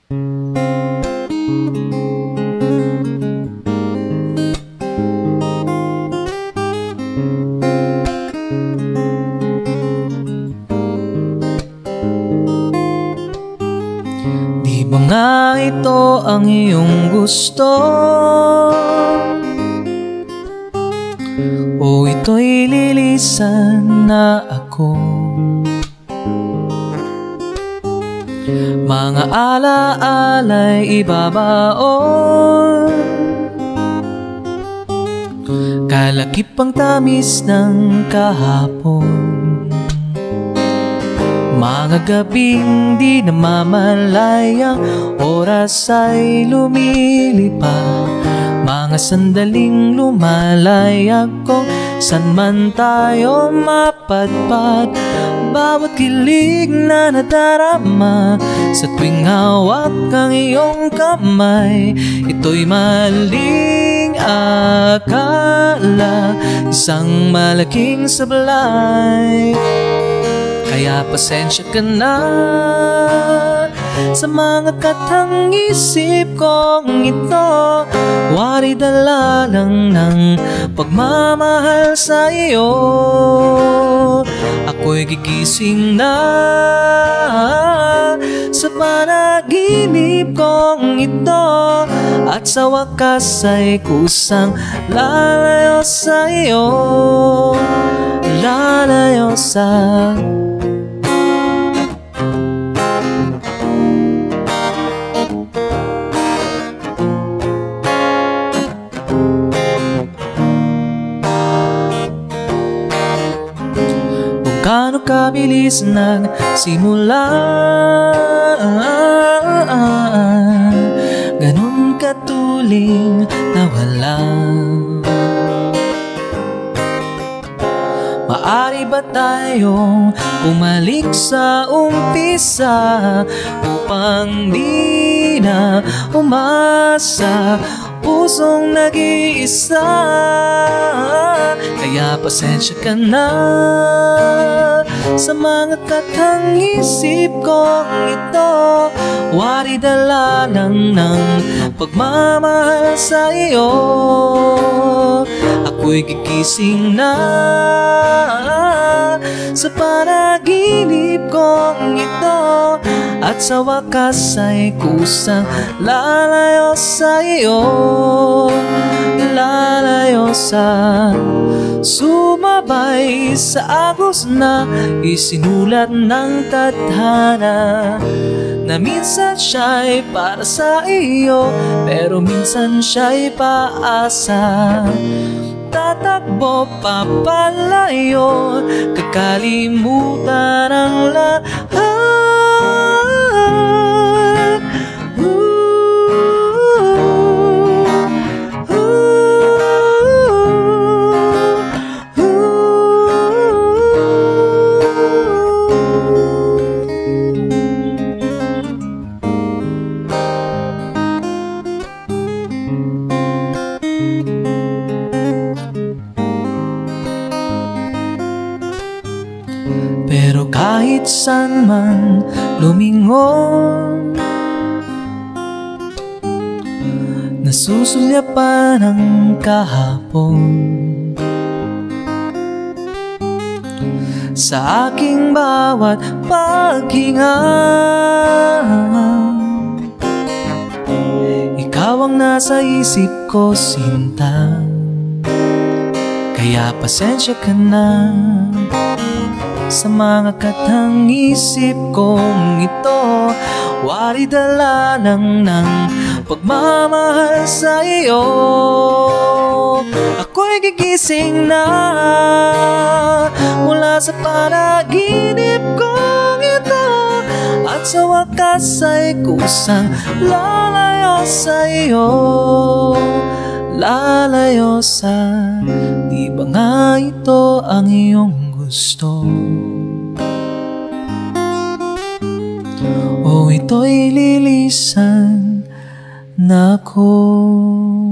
Di ba nga ito ang iyong gusto? O ito'y lilisan na ako? Mga alaala'y ibabaon, kalakip ang tamis ng kahapon. Mga gabing di namamalayang oras ay lumilipad, mga sandaling lumalayag kung san man tayo mapadpad. Bawat kilig na nadarama sa tuwing hawak ang iyong kamay, ito'y maling akala, isang malaking sablay. Kaya pasensya ka na sa mga katang isip kong ito, wari dala lang ng pagmamahal sa iyo. Ako'y gigising na sa panaginip kong ito, at sa wakas ay kusang lalayo sa iyo, lalayo sa gaano kabilis nagsimula, ganun katuling nawala. Maari ba tayong bumalik sa umpisa upang di na umasa, pusong nag-iisa? Kaya pasensya ka na sa mga katang isip kong ito, wari dala lang ng pagmamahal sa iyo. Ako'y gigising na sa panaginip kong ito, at sa wakas ay kusang lalayo sa iyo, lalayo sa sumabay sa agos na isinulat ng tadhana, na minsan siya'y para sa iyo, pero minsan siya'y paasa. Tatakbo papalayo, kakalimutan ang lahat. Pero kahit saan man lumingon, nasusulyapan ang kahapon sa aking bawat paghinga. Ikaw ang nasa isip ko, sinta, kaya pasensya ka na sa mga katang isip kong ito, wari dala lang ng pagmamahal sa iyo. Ako'y gigising na mula sa panaginip kong ito, at sa wakas ay kusang lalayo sa iyo, lalayo sa, di ba nga ito ang iyong gusto? O ito'y lilisan na ako?